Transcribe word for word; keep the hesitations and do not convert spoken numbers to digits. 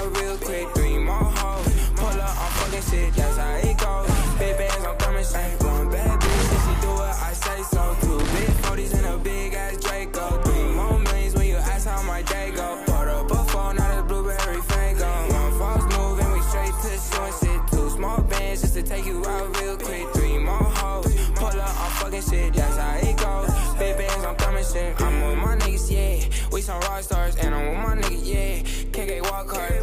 out real quick. Three more hoes, pull up, I'm fucking shit, that's how it goes. Big bands, I'm coming straight. One bad bitch, if she do it, I say so. Two big forties and a big ass Draco. Three more millions when you ask how my day go. Bought up a phone, not a blueberry fango. One false move and we straight to short shit. Two small bands just to take you out real quick. Three more hoes, pull up, I'm fucking shit, that's how it goes. Big bands, I'm coming straight. I'm with my niggas, yeah. We some rock stars and I'm with my niggas, yeah. K K walk hard.